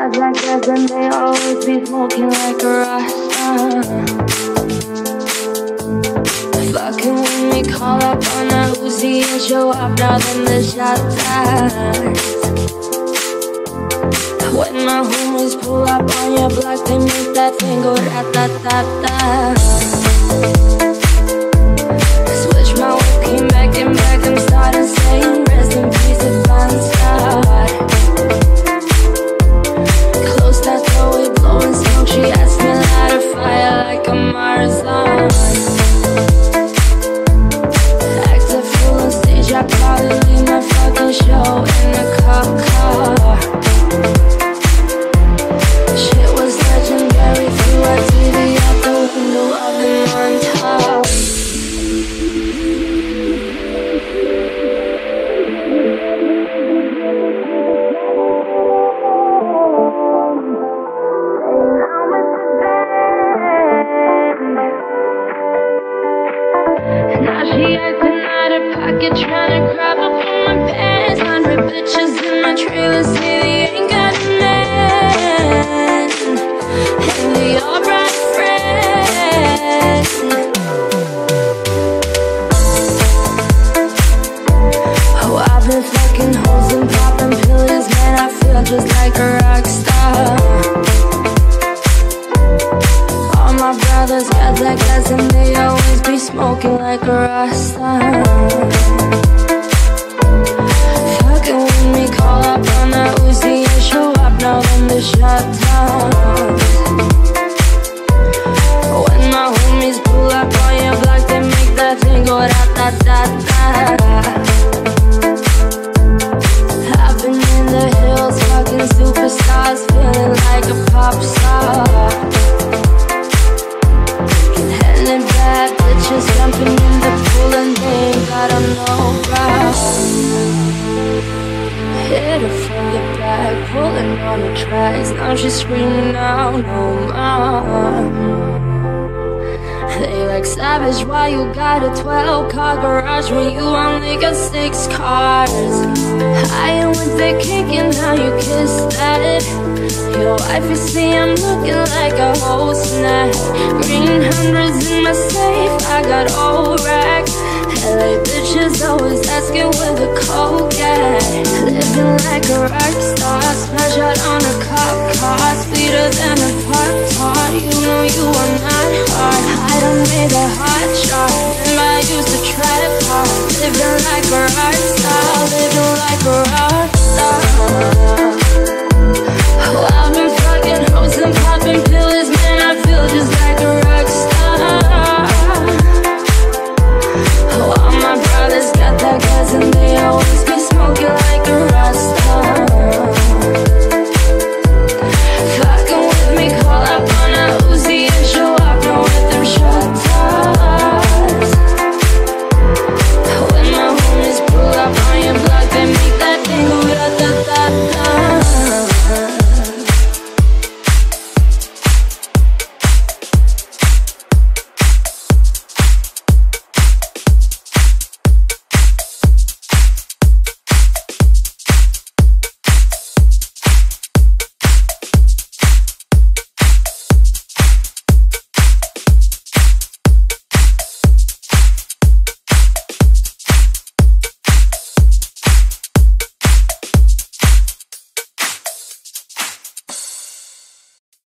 guys like us and they always be smoking like a Rockstar. Fucking with me, call up on a Uzi and show up, now then the shot dies. When my homies pull up on your block, they make that thing go rat-tat-tat-tat. Switch my whip, came back and back, I'm starting saying rest in peace if I'm scarred. Close that door, we blowing smoke, she asked me to light a fire like a marathon. Act a fool on stage, I probably leave my fucking show in a cop car. Shit was legendary, threw our TV out the window of the montage. Now she acting out of pocket, tryna grab up on my pants. 100 bitches in my trailer say they ain't got a man, and they all brought friends. Oh, I've been fucking hoes and popping pills, man, I feel just like a rock star. All my brothers got that gas and they always be smoking like a Rockstar. Fucking with me, call up on that Uzi and show up, now then the shot toss. When my homies pull up on your block, they make that thing go rat-tat-tat-tat. I've been in the hills, fucking superstars, feeling like a pop star. Handling bad bitches, jumping in the pool and they ain't got no bra. Hit her from the back, pulling on the tracks. Now she's screaming out no more. They like savage, why you got a 12-car garage when you only got 6 cars? I am with the kick and now you kiss that. Your wife, you see I'm looking like a whole snack. Green hundreds in my safe, I got old racks. LA bitches always asking where the coke at. Living like a rock star, smash out on a cop car, sweeter than a Pop-Tart. You know you are not hard. I done made a hot shot, and I used to try to pop. Living like a rock star, living like a rock star. Oh, I've been